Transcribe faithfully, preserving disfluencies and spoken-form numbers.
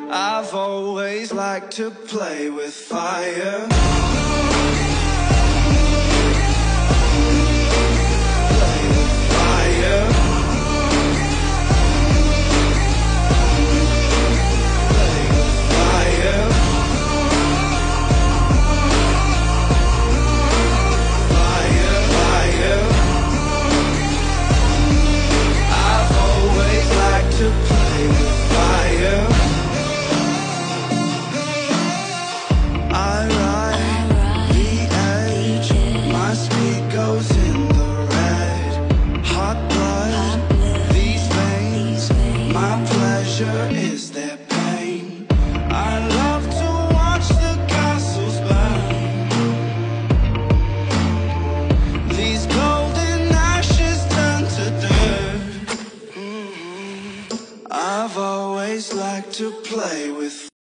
I've always liked to play with fire. Play with fire. Play with fire. Fire, fire. I've always liked to play with fire. I ride the edge, my speed goes in the red. Hot blood, these veins, my pleasure is their pain. I love to watch the castles burn. These golden ashes turn to dirt. Mm-hmm. I've always liked to play with